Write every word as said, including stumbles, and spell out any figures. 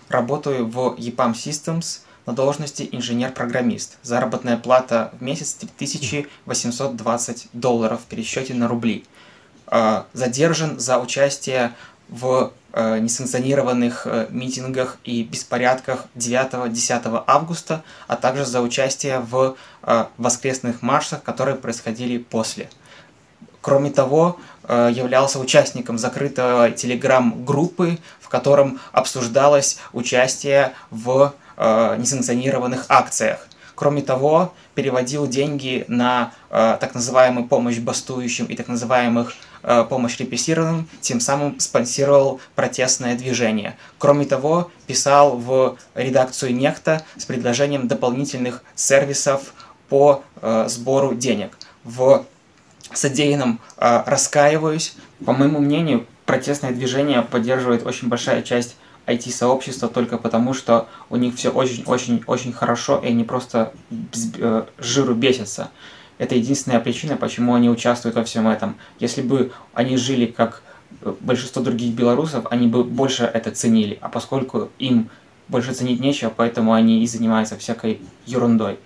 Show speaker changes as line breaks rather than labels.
Работаю в EPAM Systems на должности инженер-программист. Заработная плата в месяц три тысячи восемьсот двадцать долларов в пересчете на рубли. Задержан за участие в несанкционированных митингах и беспорядках девятого-десятого августа, а также за участие в воскресных маршах, которые происходили после. Кроме того, являлся участником закрытой телеграм-группы, в котором обсуждалось участие в несанкционированных акциях. Кроме того, переводил деньги на э, так называемую помощь бастующим и так называемых э, помощь репрессированным, тем самым спонсировал протестное движение. Кроме того, писал в редакцию Нехта с предложением дополнительных сервисов по э, сбору денег. В содеянном э, раскаиваюсь. По моему мнению, протестное движение поддерживает очень большая часть ай ти-сообщества только потому, что у них все очень-очень-очень хорошо, и они просто с жиру бесятся. Это единственная причина, почему они участвуют во всем этом. Если бы они жили как большинство других белорусов, они бы больше это ценили. А поскольку им больше ценить нечего, поэтому они и занимаются всякой ерундой.